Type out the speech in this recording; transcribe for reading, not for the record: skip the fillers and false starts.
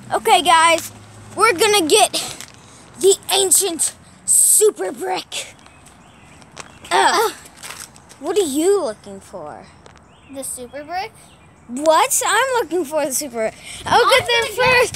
Okay, guys, we're gonna get the ancient super brick. What are you looking for? The super brick? What? I'm looking for the super brick. I'll get there first.